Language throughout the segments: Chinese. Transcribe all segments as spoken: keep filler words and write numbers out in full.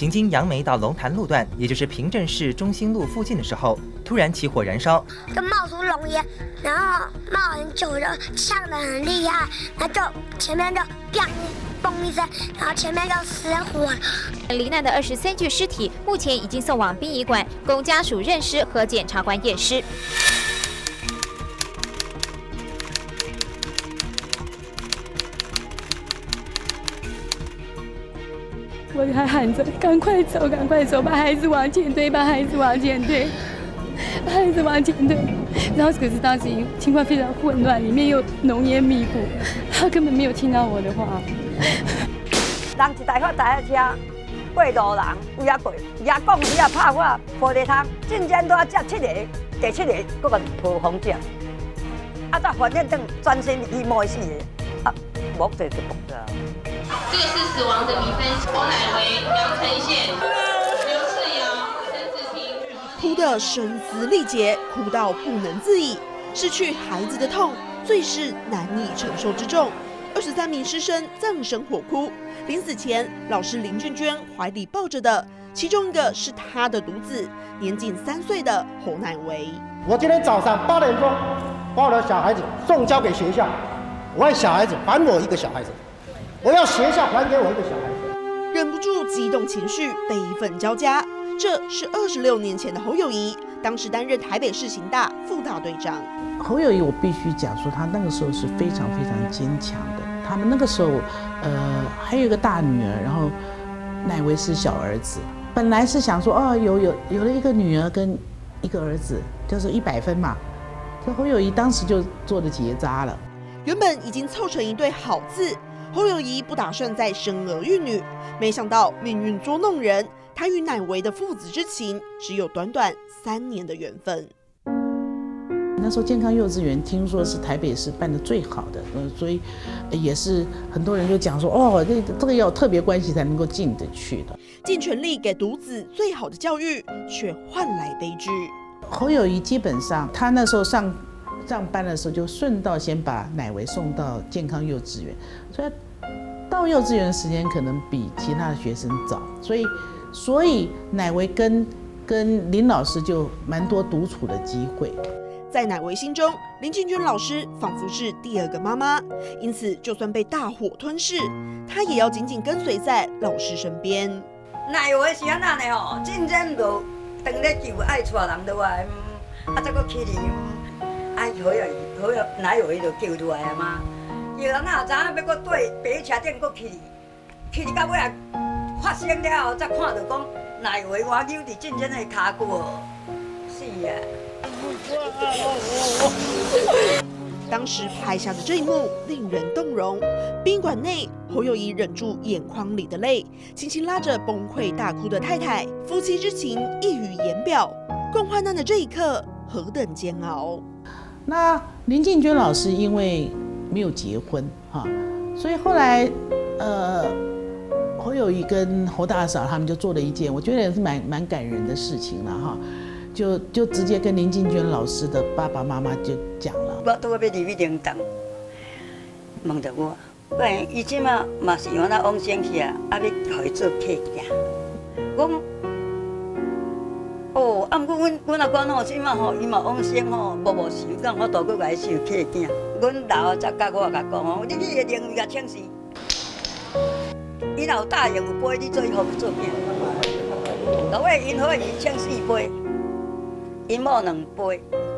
行经杨梅到龙潭路段，也就是平镇市中心路附近的时候，突然起火燃烧， 就冒出浓烟，然后冒很久就呛得很厉害，然后就前面就砰嘣一声，然后前面就失火了。 罹难的二十三具尸体目前已经送往殡仪馆，供家属认尸和检察官验尸。 我还喊着：“赶快走，赶快走，把孩子往前推，把孩子往前推，把孩子往前推。”然后可是当时情况非常混乱，里面又浓烟密布，他根本没有听到我的话。 人一台发台的车，过路人有遐过，伊也讲伊也拍我玻璃窗，进前都要接七个，第七个搁个破风镜，啊，再反正等专心伊摸死的，啊，目前就爆炸。 这个是死亡的比分，侯乃维、杨承宪、刘世尧、陈子婷， 哭得声嘶力竭，哭到不能自已。失去孩子的痛，最是难以承受之重。二十三名师生葬身火窟，临死前，老师林俊娟怀里抱着的，其中一个是她的独子，年仅三岁的侯乃维。 我今天早上八点钟把我的小孩子送交给学校，我爱小孩子，还我一个小孩子。 我要学校还给我一个小孩子， 忍不住激动情绪，悲愤交加。这是二十六年前的侯友宜，当时担任台北市刑大副大队长。 侯友宜，我必须讲说，他那个时候是非常非常坚强的。他们那个时候，呃，还有一个大女儿，然后乃维是小儿子。本来是想说，哦，有有有了一个女儿跟一个儿子，就是一百分嘛。可侯友宜当时就做了结扎了。 原本已经凑成一对好字。 侯友宜不打算再生儿育女，没想到命运捉弄人，他与乃维的父子之情只有短短三年的缘分。 那时候健康幼稚园听说是台北市办得最好的，呃，所以也是很多人就讲说，哦，这这个要有特别关系才能够进得去的。 尽全力给独子最好的教育，却换来悲剧。 侯友宜基本上他那时候上。 上班的时候就顺道先把乃维送到健康幼稚园，所以到幼稚园的时间可能比其他的学生早，所以所以乃维跟跟林老师就蛮多独处的机会。 在乃维心中，林俊娟老师仿佛是第二个妈妈，因此就算被大火吞噬，她也要紧紧跟随在老师身边。 乃维是安那的吼，真正就当咧救爱带人落来，啊再搁去哩。 啊，好有好有，哪有伊就救出来啊嘛？有人哪知影要搁对白车顶搁去，去到尾啊发生了后，才看到讲哪有我扭伫进前的骹骨哦，是啊。 当时拍下的这一幕令人动容。宾馆内，侯友宜忍住眼眶里的泪，轻轻拉着崩溃大哭的太太，夫妻之情溢于言表。共患难的这一刻，何等煎熬！ 那林静娟老师因为没有结婚哈，所以后来呃侯友宜跟侯大嫂他们就做了一件我觉得也是蛮蛮感人的事情了哈，就就直接跟林静娟老师的爸爸妈妈就讲了。 我拄要入去灵堂，问着我，喂，伊即马嘛是往那往生去啊，啊要互伊做客家。我讲。 哦，啊，毋过阮阮阿公吼，即马吼，伊嘛往生吼，无无受，敢我大哥甲伊受客囝。阮老后才甲我甲讲吼，你去个灵位甲请示，伊若有大用有杯，你做伊互伊做囝。到尾因好伊请四杯，因某两杯。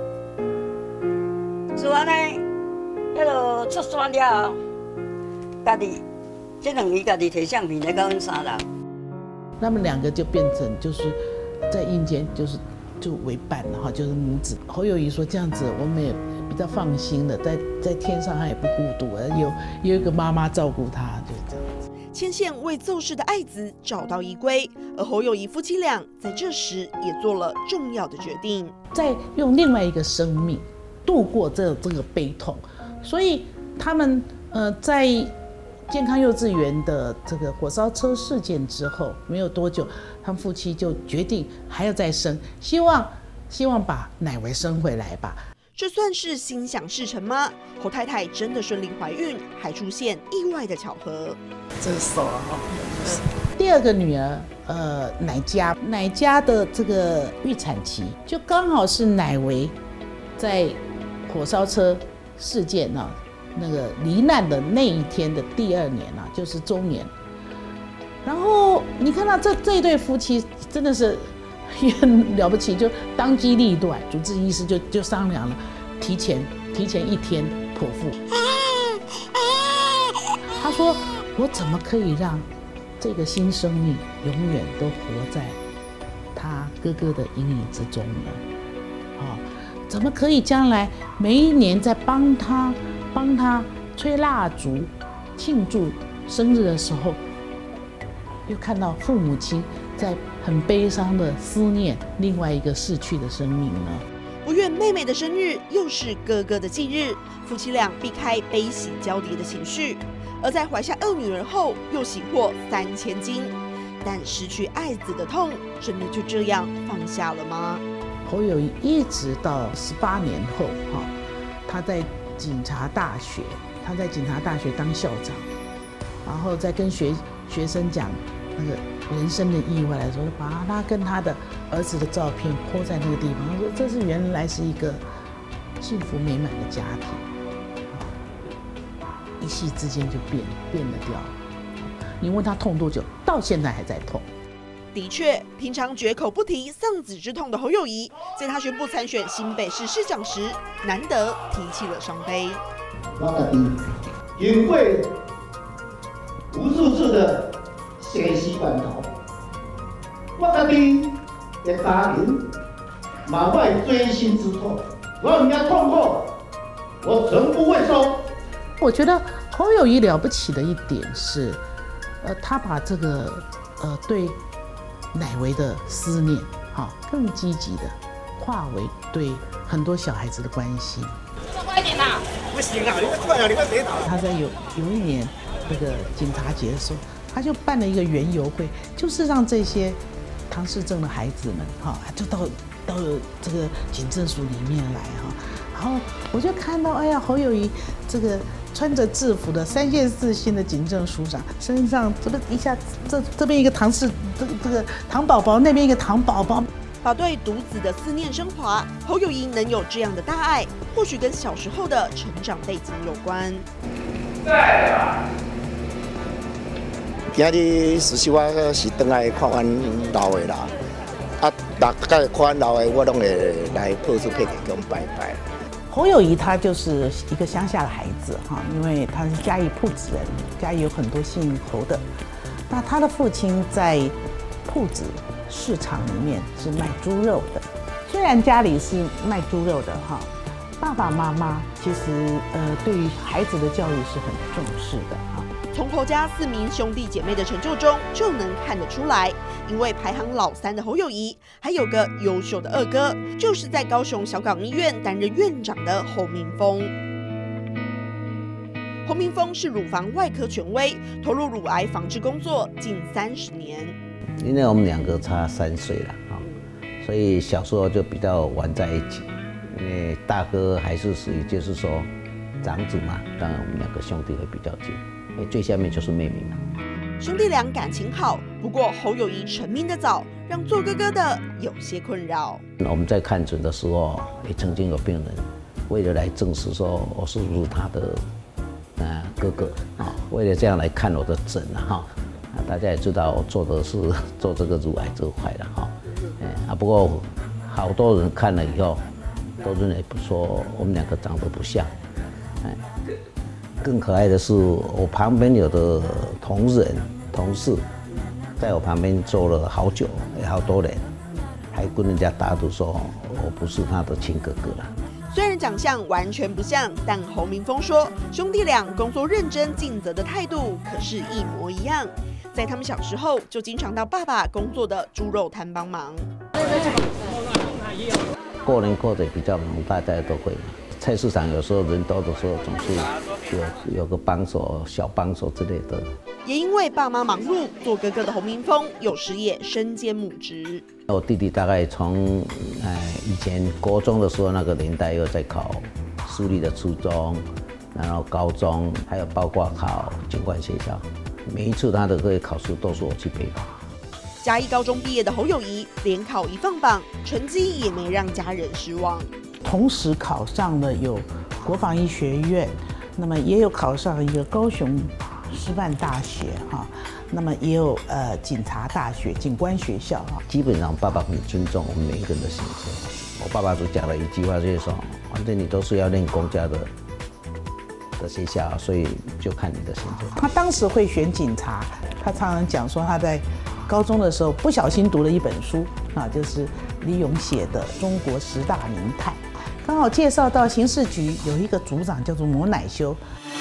就安尼，迄落出山了后，家己这两位家己摕相片来甲阮三人。 他们两个就变成就是。 在阴间就是就为伴了哈，就是母子。侯友宜说这样子我们也比较放心了，在在天上他也不孤独，有有一个妈妈照顾他，就是这样子。 牵线为奏事的爱子找到依归，而侯友宜夫妻俩在这时也做了重要的决定， 再用另外一个生命度过这这个悲痛，所以他们呃在。 健康幼稚园的这个火烧车事件之后，没有多久，他们夫妻就决定还要再生，希望希望把乃维生回来吧。 这算是心想事成吗？侯太太真的顺利怀孕，还出现意外的巧合。 这是手啊！第第二个女儿，呃，乃佳，乃佳的这个预产期就刚好是乃维在火烧车事件啊，那个罹难的那一天的第二年啊，就是周年。然后你看到这这一对夫妻真的是也很了不起，就当机立断，主治医师就就商量了，提前提前一天剖腹。他说：“我怎么可以让这个新生命永远都活在他哥哥的阴影之中呢？哦，怎么可以将来每一年在帮他帮他吹蜡烛庆祝生日的时候，又看到父母亲在很悲伤的思念另外一个逝去的生命呢？” 不愿妹妹的生日又是哥哥的忌日，夫妻俩避开悲喜交叠的情绪。而在怀下二女儿后，又喜获三千金，但失去爱子的痛，真的就这样放下了吗？ 侯友宜一直到十八年后，哈，他在警察大学，他在警察大学当校长，然后再跟学学生讲那个人生的意外来说，把他跟他的儿子的照片po在那个地方，他说这是原来是一个幸福美满的家庭。一夕之间就变变了掉。你问他痛多久，到现在还在痛。 的确，平常绝口不提丧子之痛的侯友宜，在他宣布参选新北市市长时，难得提起了伤悲。 我家己经过无数次的生死关头，我家己的家人嘛，我的锥心之痛，我人家痛苦，我全不会收。 我觉得侯友宜了不起的一点是，呃，他把这个呃对乃维的思念，哈，更积极的化为对很多小孩子的关心。 快点呐！ 不行啊，你快快啊，你快别倒。 他在有有一年那个警察节的时候，他就办了一个园游会，就是让这些唐氏症的孩子们，哈，就到到这个警政署里面来，哈。然后我就看到，哎呀，侯友宜这个穿着制服的三线四星的警政署长，身上这个一下这这边一个唐氏这个这个唐宝宝，那边一个唐宝宝， 把对独子的思念升华。侯友宜能有这样的大爱，或许跟小时候的成长背景有关。 在啊！今日实际我是回来看阮老的啦，啊，大概看阮老的，我拢会来破处配给跟拜拜。 侯友宜他就是一个乡下的孩子哈，因为他是嘉义朴子人，嘉义有很多姓侯的。那他的父亲在朴子市场里面是卖猪肉的，虽然家里是卖猪肉的哈，爸爸妈妈其实呃对于孩子的教育是很重视的哈。 从侯家四名兄弟姐妹的成就中就能看得出来，因为排行老三的侯友宜，还有个优秀的二哥，就是在高雄小港医院担任院长的侯明峰。侯明峰是乳房外科权威，投入乳癌防治工作近三十年。 因为我们两个差三岁了啊，所以小时候就比较玩在一起。因为大哥还是属于就是说长子嘛，当然我们两个兄弟会比较近。最下面就是妹妹嘛。 兄弟俩感情好，不过侯友宜成名的早，让做哥哥的有些困扰。 我们在看诊的时候，也曾经有病人为了来证实说我是不是他的呃哥哥啊，为了这样来看我的诊啊哈。啊，大家也知道我做的是做这个乳癌这块的哈。哎啊，不过好多人看了以后都认为说我们两个长得不像，哎。更可爱的是，我旁边有的同仁、同事，在我旁边坐了好久，也好多人，还跟人家打赌说我不是他的亲哥哥了。 虽然长相完全不像，但侯明峰说，兄弟俩工作认真尽责的态度可是一模一样。在他们小时候，就经常到爸爸工作的猪肉摊帮忙。 过年过得比较忙，大家都会。菜市场有时候人多的时候，总是有有个帮手、小帮手之类的。 也因为爸妈忙碌，做哥哥的侯明峰有时也身兼母职。 我弟弟大概从呃以前国中的时候那个年代，又在考私立的初中，然后高中，还有包括考警官学校， 每一次他的这些考试都是我去陪他。 嘉义高中毕业的侯友宜，联考一放榜，成绩也没让家人失望。 同时考上了有国防医学院，那么也有考上一个高雄师范大学哈，那么也有呃警察大学、警官学校哈。 基本上，爸爸很尊重我们每一个人的选择。我爸爸就讲了一句话，就是说，反正你都是要念公家的的学校，所以就看你的选择。 他当时会选警察，他常常讲说他在高中的时候不小心读了一本书啊，就是李咏写的《中国十大名探》，刚好介绍到刑事局有一个组长叫做摩乃修，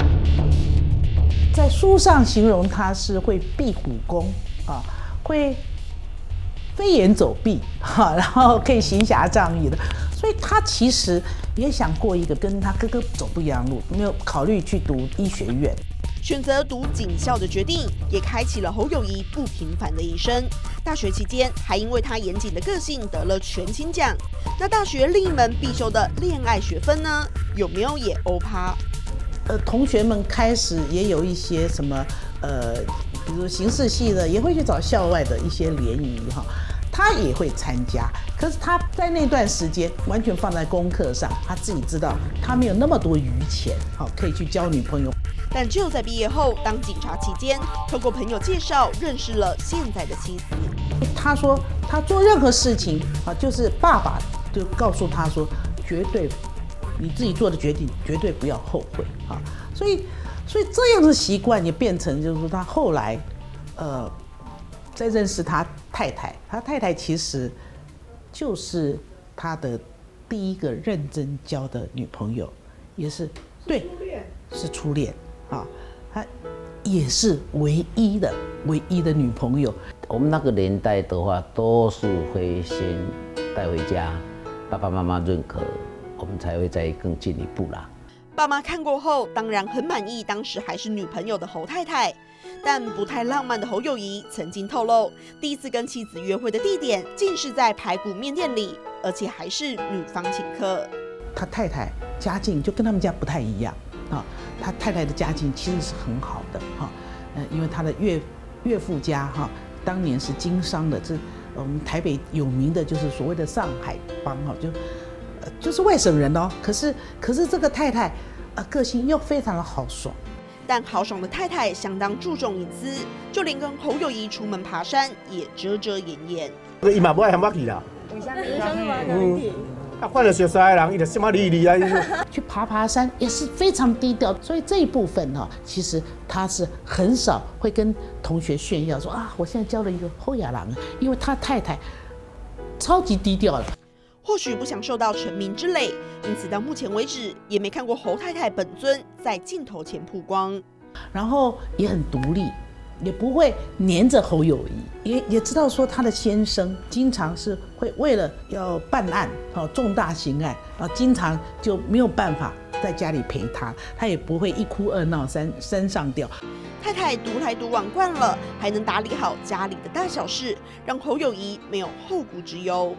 在书上形容他是会壁虎功啊，会飞檐走壁哈，然后可以行侠仗义的，所以他其实也想过一个跟他哥哥走不一样的路，没有考虑去读医学院。 选择读警校的决定，也开启了侯友宜不平凡的一生。大学期间，还因为他严谨的个性得了全勤奖。那大学另一门必修的恋爱学分呢，有没有也欧趴？ 呃，同学们开始也有一些什么呃，比如刑事系的，也会去找校外的一些联谊哈。他也会参加，可是他在那段时间完全放在功课上，他自己知道他没有那么多余钱，好可以去交女朋友。 但只有在毕业后当警察期间，透过朋友介绍认识了现在的妻子。 他说他做任何事情啊，就是爸爸就告诉他说，绝对你自己做的决定绝对不要后悔啊。所以所以这样的习惯也变成就是说他后来呃。在认识他太太，他太太其实就是他的第一个认真交的女朋友，也是对，是初恋啊，他也是唯一的唯一的女朋友。 我们那个年代的话，都是会先带回家，爸爸妈妈认可，我们才会再更进一步啦。 爸妈看过后，当然很满意当时还是女朋友的侯太太，但不太浪漫的侯友宜曾经透露，第一次跟妻子约会的地点竟是在排骨面店里，而且还是女方请客。 他太太家境就跟他们家不太一样啊，他太太的家境其实是很好的哈，呃，因为他的岳岳父家哈，当年是经商的，这我们台北有名的就是所谓的上海帮哈，就。就是外省人哦，可是可是这个太太，呃，个性又非常的豪爽。 但豪爽的太太相当注重隐私，就连跟侯友宜出门爬山也遮遮掩掩。 伊嘛不爱喊我去啦。 为什么？为什么？ 嗯，啊，换了熟悉的人，伊就什么理理啊， 去爬爬山也是非常低调，所以这一部分哈、哦，其实他是很少会跟同学炫耀说啊，我现在交了一个侯亚郎，因为他太太超级低调的。 或许不想受到成名之累，因此到目前为止也没看过侯太太本尊在镜头前曝光。 然后也很独立，也不会黏着侯友宜，也也知道说他的先生经常是会为了要办案，哦，重大刑案，啊，经常就没有办法在家里陪他，他也不会一哭二闹三三上吊。 太太独来独往惯了，还能打理好家里的大小事，让侯友宜没有后顾之忧。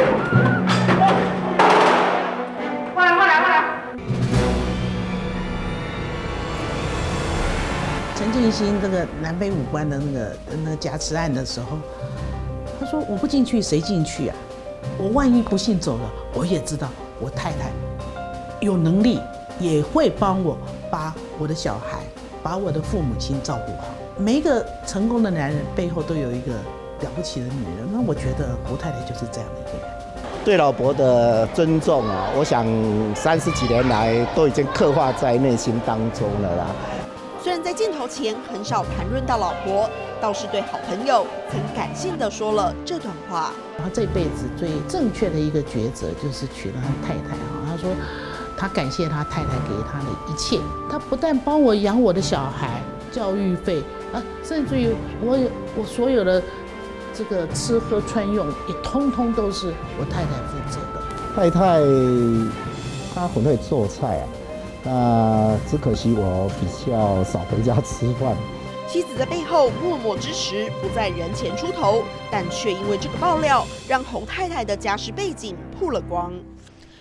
过来过来过来！ 陈进兴这个南非武官的那个那个挟持案的时候，他说我不进去谁进去啊？我万一不幸走了，我也知道我太太有能力，也会帮我把我的小孩、把我的父母亲照顾好。每一个成功的男人背后都有一个了不起的女人，那我觉得侯太太就是这样的一个人。 对老婆的尊重啊，我想三十几年来都已经刻画在内心当中了啦。 虽然在镜头前很少谈论到老婆，倒是对好朋友曾感性地说了这段话。 他这辈子最正确的一个抉择就是娶了他太太啊。他说他感谢他太太给他的一切，他不但帮我养我的小孩、教育费啊，甚至于我有我所有的。这个吃喝穿用也通通都是我太太负责的。 太太她很会做菜啊，那只可惜我比较少回家吃饭。 妻子在背后默默支持，不在人前出头，但却因为这个爆料，让侯太太的家世背景曝了光。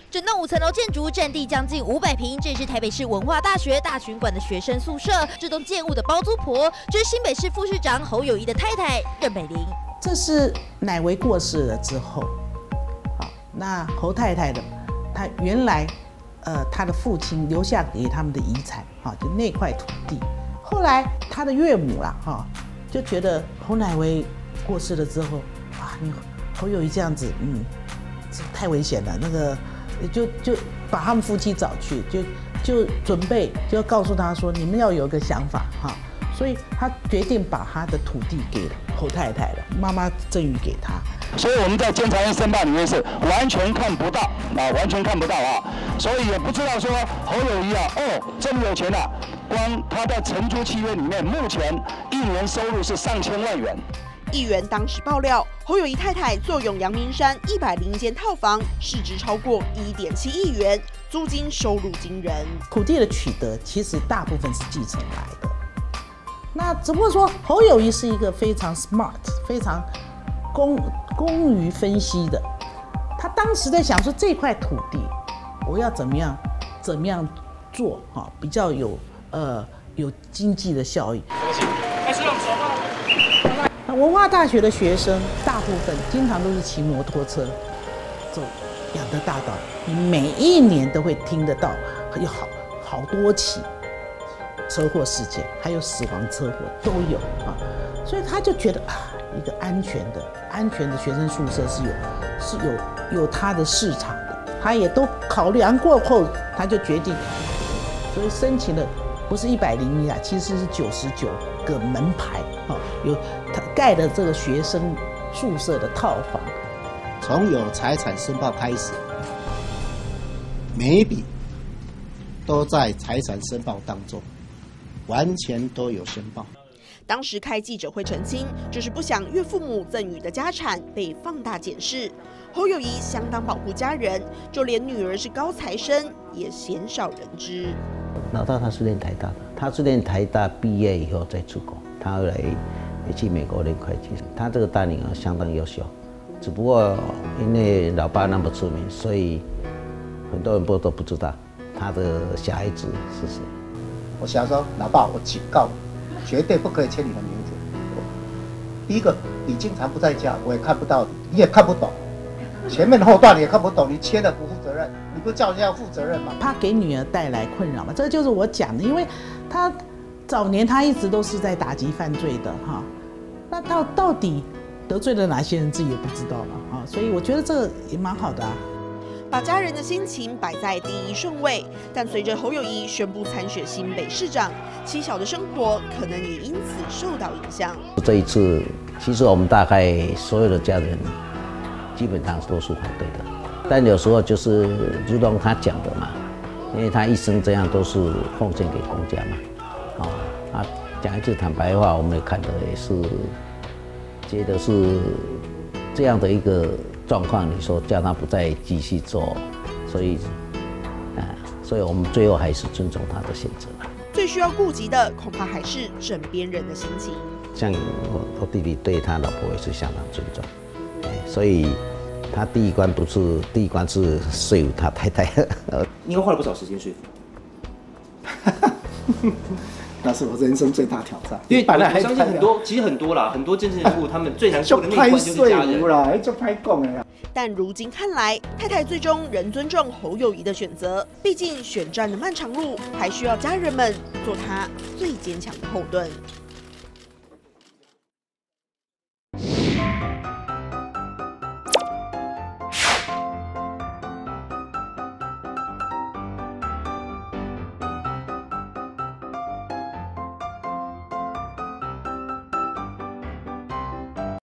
整栋五层楼建筑占地将近五百平，这是台北市文化大学大群馆的学生宿舍。这栋建物的包租婆就是新北市副市长侯友宜的太太任美玲。 这是乃维过世了之后，好，那侯太太的，她原来呃她的父亲留下给他们的遗产，哈，就那块土地。后来她的岳母啦，哈，就觉得侯乃维过世了之后，啊，你侯友宜这样子，嗯，这太危险了，那个就就把他们夫妻找去，就就准备就要告诉他说，你们要有个想法哈。所以他决定把他的土地给侯太太了，妈妈赠予给他。 所以我们在监察院申报里面是完全看不到啊，完全看不到啊，所以也不知道说侯友宜啊，哦，这么有钱啊，光他在承租契约里面，目前一年收入是上千万元。 议员当时爆料，侯友宜太太坐拥阳明山一百零一间套房，市值超过一点七亿元，租金收入惊人。 土地的取得其实大部分是继承来的。那只不过说侯友宜是一个非常 smart、非常工工于分析的。他当时在想说这块土地，我要怎么样怎么样做哈，比较有呃有经济的效益。那文化大学的学生大部分经常都是骑摩托车走养德大道，你每一年都会听得到有好好多起车祸事件，还有死亡车祸都有啊，所以他就觉得啊，一个安全的、安全的学生宿舍是有是有有它的市场的，他也都考量过后，他就决定，所以申请了不是一百零一啊，其实是九十九个门牌啊，有他盖的这个学生宿舍的套房。 从有财产申报开始，每一笔都在财产申报当中。完全都有申报。 当时开记者会澄清，就是不想岳父母赠予的家产被放大检视。侯友宜相当保护家人，就连女儿是高材生也鲜少人知。 老大他是念台大的，他是念台大毕业以后再出国，他后来也去美国念会计。他这个大女儿相当优秀，只不过因为老爸那么出名，所以很多人不都不知道他的小孩子是谁。 我想说，老爸，我警告你，绝对不可以签你的名字。第一个，你经常不在家，我也看不到你，你也看不懂，前面后段你也看不懂，你签了不负责任，你不叫人家负责任吗？ 怕给女儿带来困扰嘛，这就是我讲的，因为他早年他一直都是在打击犯罪的哈，那到到底得罪了哪些人，自己也不知道了哈，所以我觉得这个也蛮好的啊。 把家人的心情摆在第一顺位，但随着侯友宜宣布参选新北市长，妻小的生活可能也因此受到影响。 这一次，其实我们大概所有的家人基本上都是反对的，但有时候就是如同他讲的嘛，因为他一生这样都是奉献给公家嘛，哦，啊，讲一句坦白话，我们也看的也是觉得是这样的一个状况，你说叫他不再继续做，所以，啊，所以我们最后还是尊重他的选择了。 最需要顾及的，恐怕还是枕边人的心情。 像我我弟弟对他老婆也是相当尊重，哎，所以他第一关不是第一关是说服他太太。 你又花了不少时间说服。那是我人生最大挑战， 因为本来我相信很多，其实很多啦，很多政治人物他们最难过的那一关就是家人啦，就拍讲的啦。 但如今看来，太太最终仍尊重侯友宜的选择，毕竟选战的漫长路，还需要家人们做他最坚强的后盾。